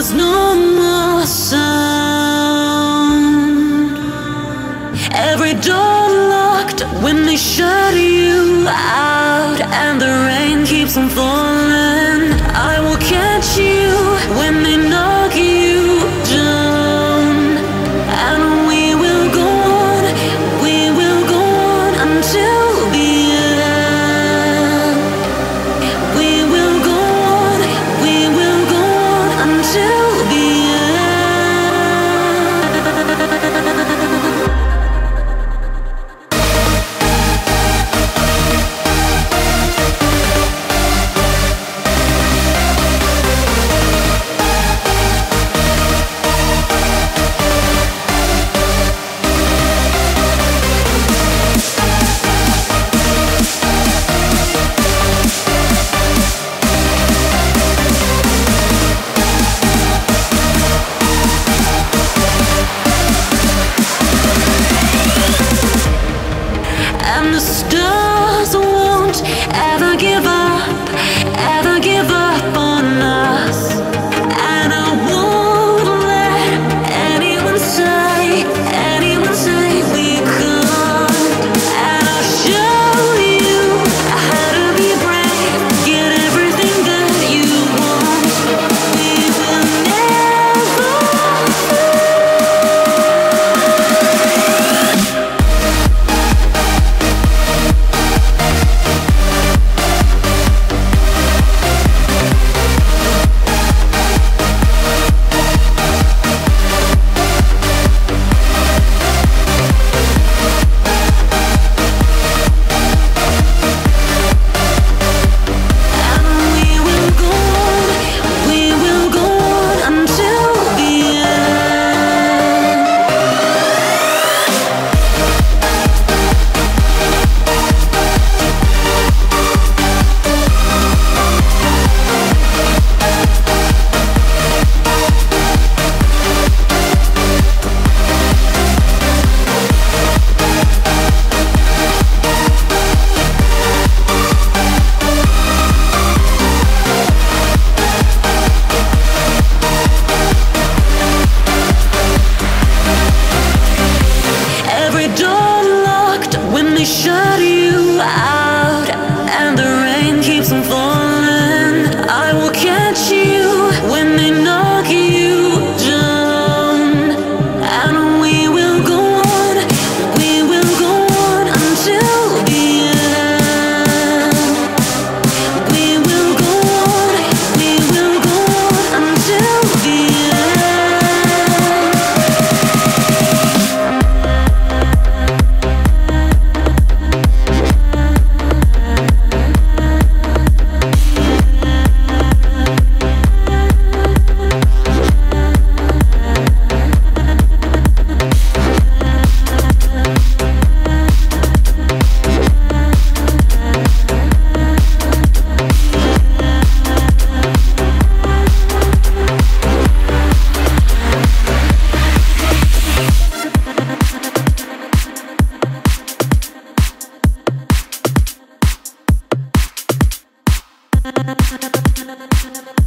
there's no more sound. Every door locked when they shut you out, and the rain keeps on falling. I will catch you when they knock you down, and we will go on, we will go on until the end. We will go on, we will go on until the and the stars won't ever give up on us. And I won't let anyone say we can't. And I'll show you how to be brave, get everything that you want. We will never shut you out, and the rain keeps on falling. I will catch you when they knock you down, and we will go on, we will go on until the end. We will go on, we will go on until the end.